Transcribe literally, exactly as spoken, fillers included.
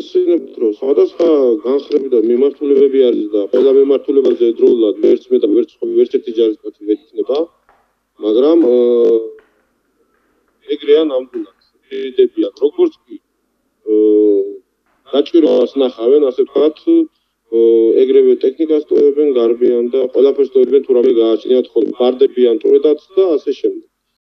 ახსენებთ, რომ სხვადასხვა განხრები და მიმართულებები არის და ყველა მიმართულებაზე დროულად ვერც მე და ვერც ვერც ერთი ჯარისკაცი ვერ იქნება, მაგრამ ეგრეა ნამდვილად. დებიან, როგორც კი დაჭირებას ნახავენ, ასე ვთქვათ, ეგრევე ტექნიკას ტოვებენ, გარბიან და ყველაფერს ტოვებენ, თუ რამე გააჩნიათ ხოლმე, ბარდებიან ტოვედაც და ასე შემდეგ.